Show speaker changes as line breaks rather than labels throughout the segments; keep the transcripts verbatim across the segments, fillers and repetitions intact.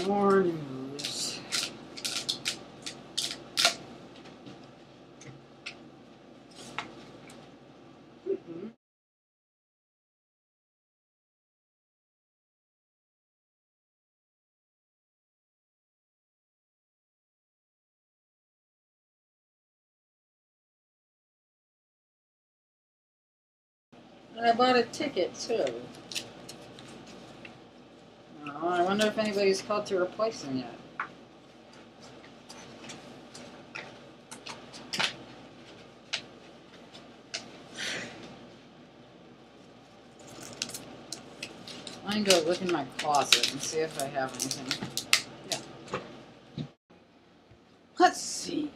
More news. Mm-hmm. And I bought a ticket too. Oh, I wonder if anybody's called to replace them yet. I can go look in my closet and see if I have anything. Yeah. Let's see.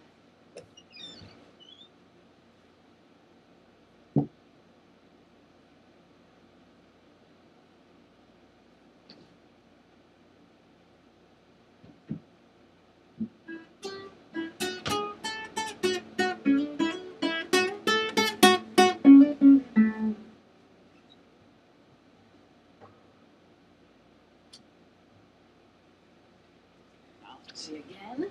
Let's see again.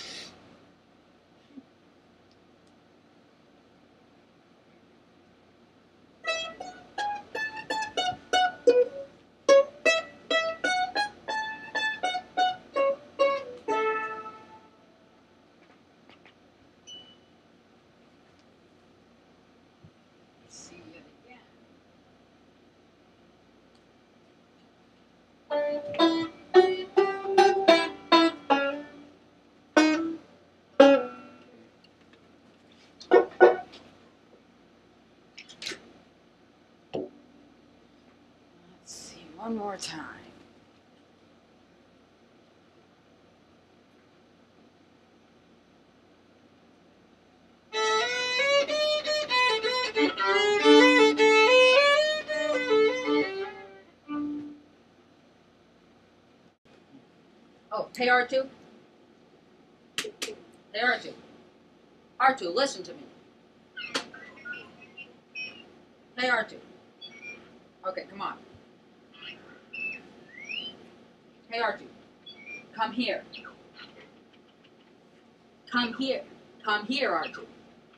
See it again. Let's see one more time. Oh, hey R two. Hey R two. R two, listen to me. Hey R two. Okay, come on. Hey R two. Come here. Come here. Come here, R two.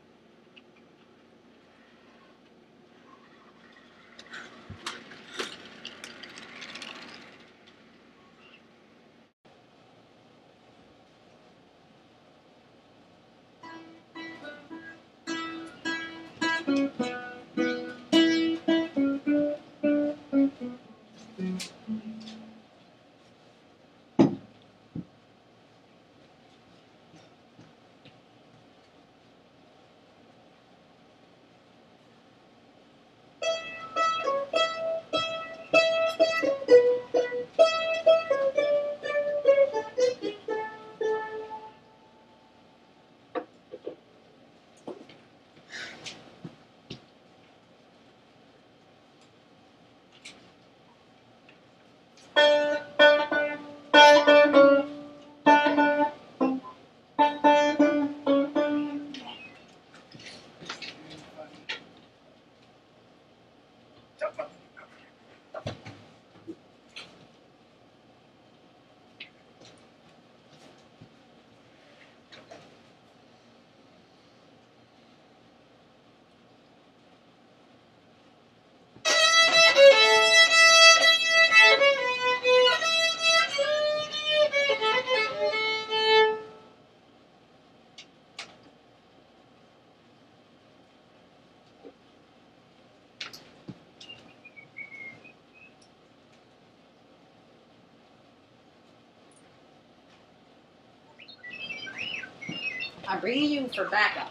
I'm bringing you for backup.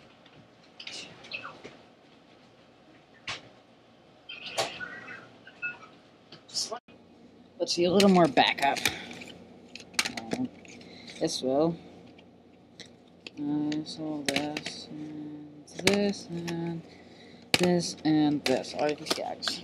Let's see a little more backup. Uh, this will. Uh, so this and this and this and this. All these gags.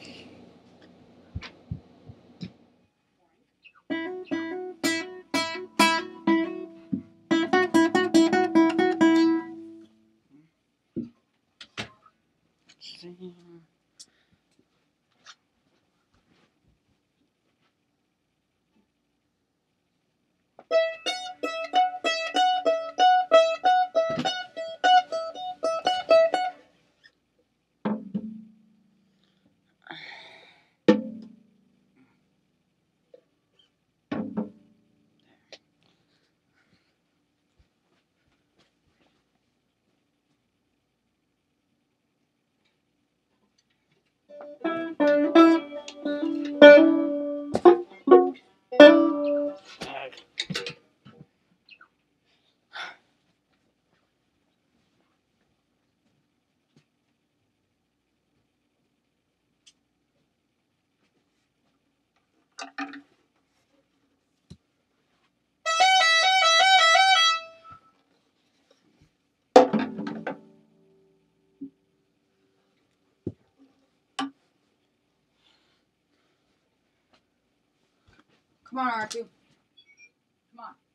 Come on, R two. Come on.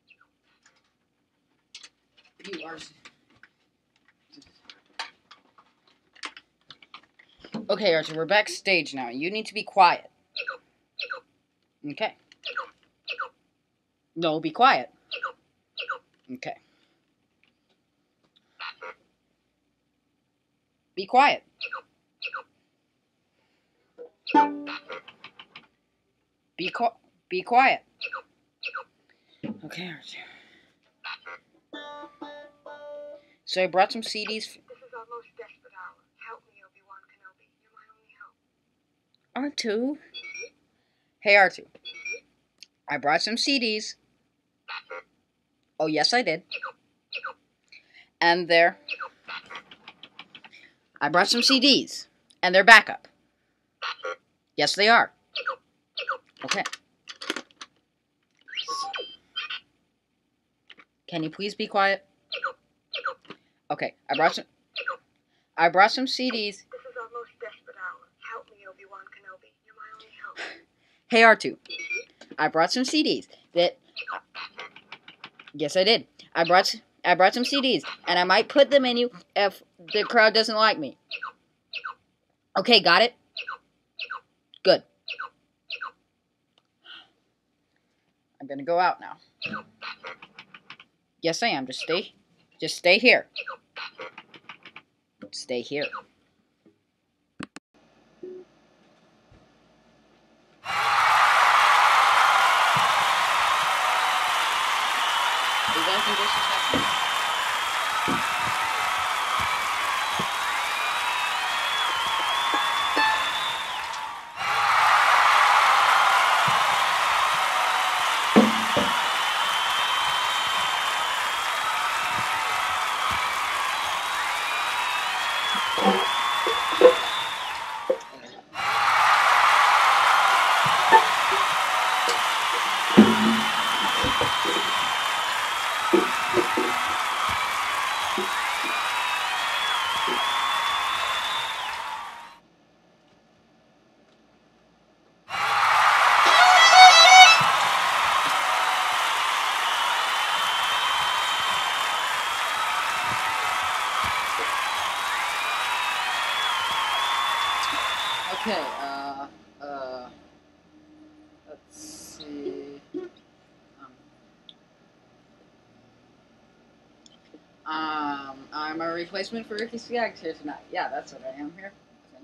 You are... Okay, Archie, we're backstage now. You need to be quiet. Okay. No, be quiet. Okay. Be quiet. Be qui- Be quiet. Okay, Archie. So I brought some C Ds.
This is our most desperate hour. Help me, Obi-Wan Kenobi. You're my only hope.
R two. Hey, R two. I brought some C Ds. Oh, yes, I did. And they're... I brought some C Ds. And they're backup. Yes, they are. Okay. Can you please be quiet? Okay, I brought some... I brought some C Ds.
This is our most desperate hour. Help me, Obi-Wan Kenobi. You're my only hope.
Hey, R two. I brought some C Ds that... Yes, I did. I brought I brought some C Ds, and I might put them in you if the crowd doesn't like me. Okay, got it? Good. I'm gonna go out now. Yes, I am. Just stay. Just stay here. Stay here. You guys can disrespect me. Okay, uh, uh, let's see, um, um, I'm a replacement for Ricky Skaggs here tonight. Yeah, that's what I am here.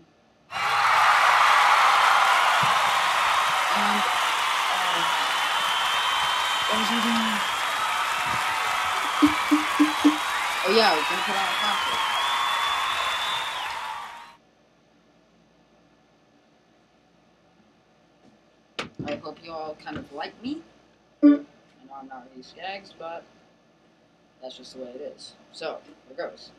And, uh, what was we doing? Oh yeah, I was gonna put on a concert. I hope you all kind of like me. I know I'm not really Skaggs, but that's just the way it is. So, here goes.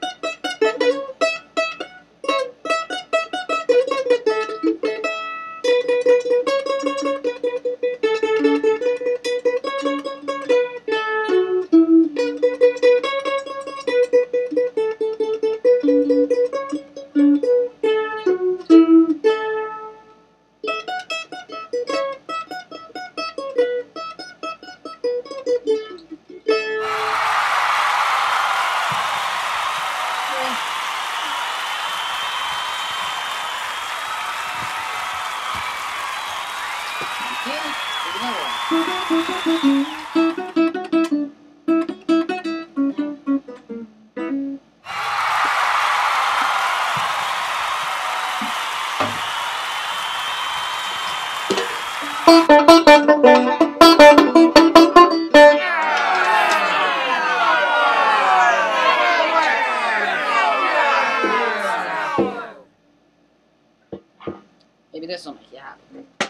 Maybe this will make you happy.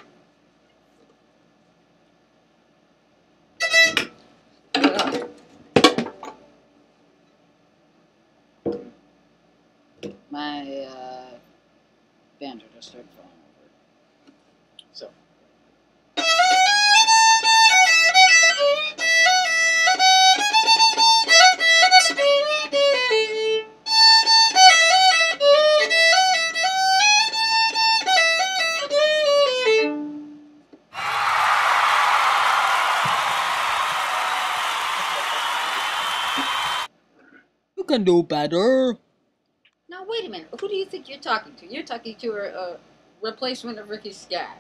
My uh, banjo just started falling over. So. can do better.
Now, wait a minute. Who do you think you're talking to? You're talking to a, a replacement of Ricky Skaggs.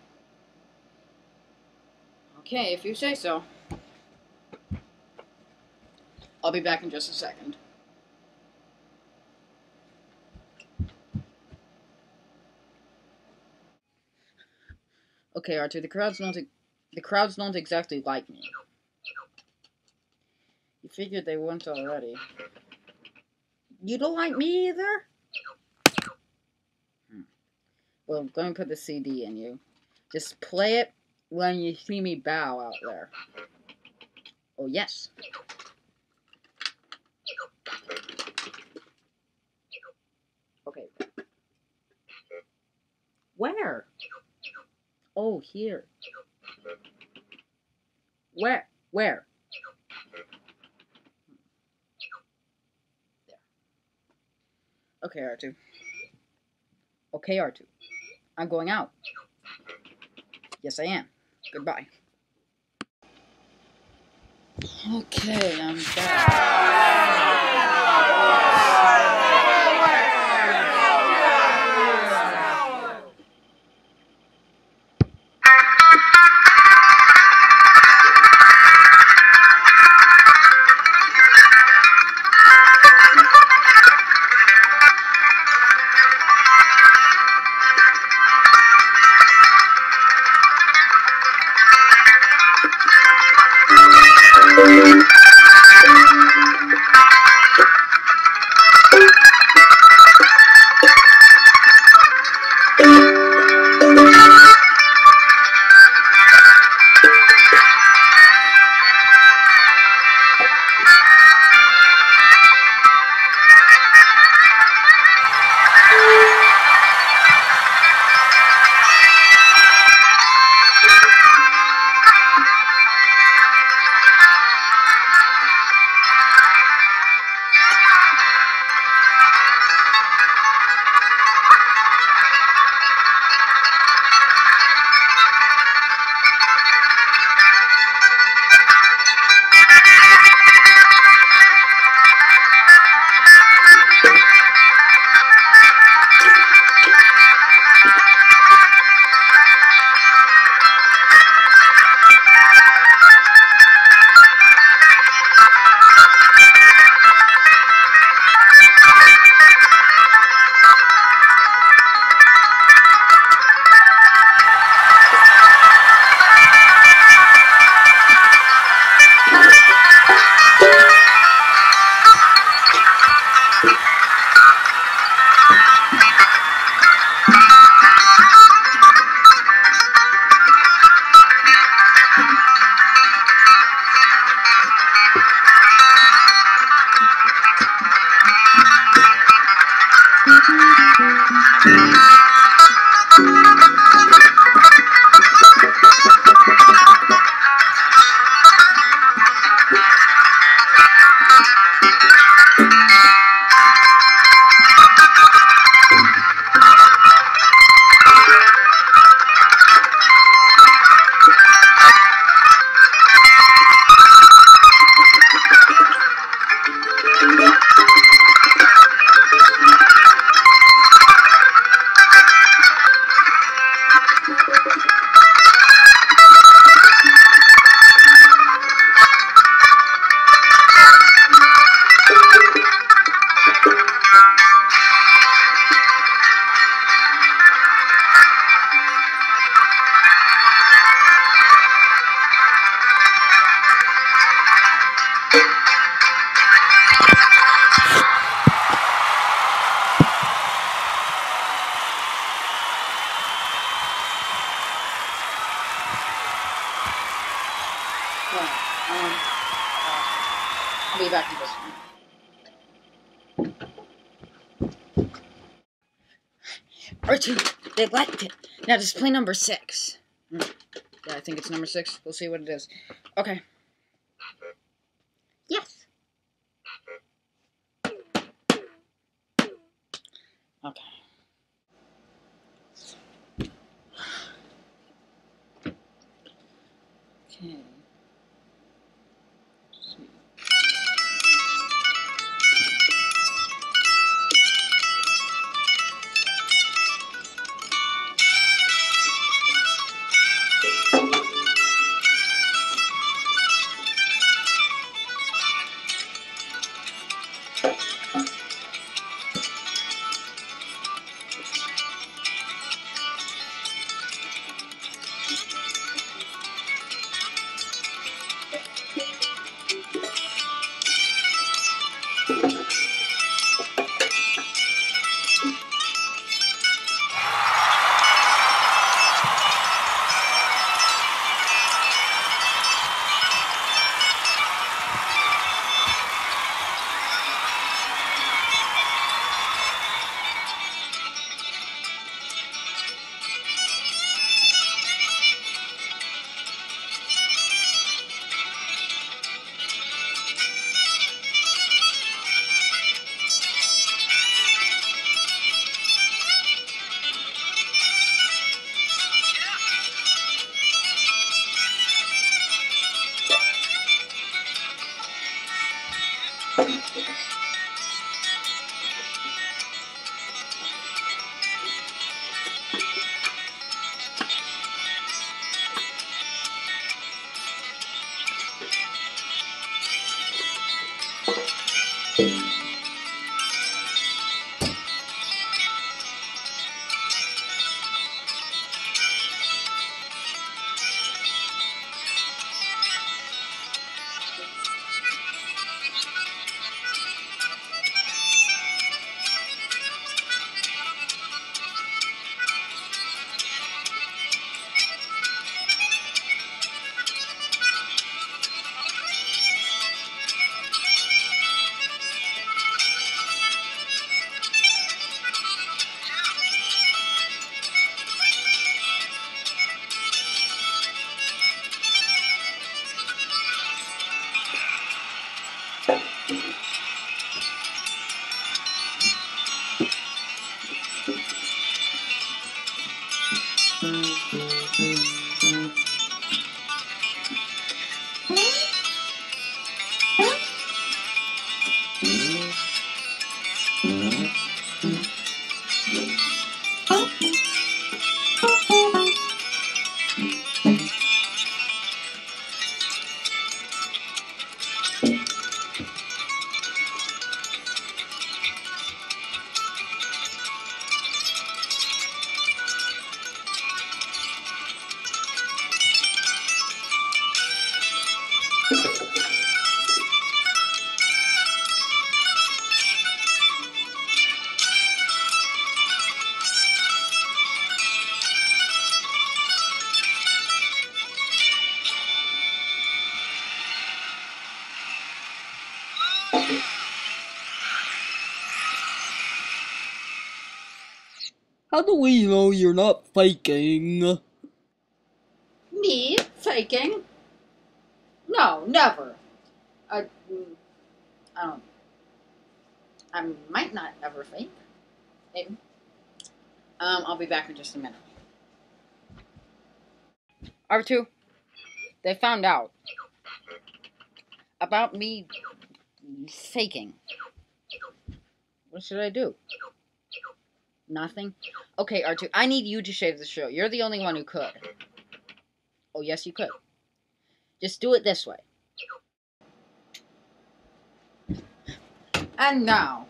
Okay, if you say so. I'll be back in just a second. Okay, Arthur, the crowds don't the crowds don't exactly like me. You figured they wouldn't already. You don't like me either? Hmm. Well, I'm going to put the C D in you. Just play it when you see me bow out there. Oh, yes. Okay. Where? Oh, here. Where? Where? There. Okay, R two. Okay, R two. I'm going out. Yes, I am. Goodbye. Okay, I'm back. I'll be back in just a minute. Archie, they liked it. Now just play number six. Hmm. Yeah, I think it's number six. We'll see what it is. Okay. Yes. Okay. Okay. Sweet.
How do we know you're not faking?
Me? Faking? No, never. I, I don't. I might not ever fake. Maybe. Um, I'll be back in just a minute. R two, they found out about me faking. What should I do? Nothing? Okay, R two, I need you to save the show. You're the only one who could. Oh, yes, you could. Just do it this way. And now.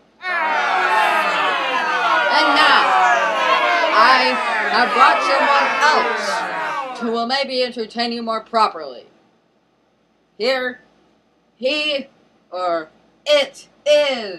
And now, I have brought someone else who will maybe entertain you more properly. Here, he, or it is.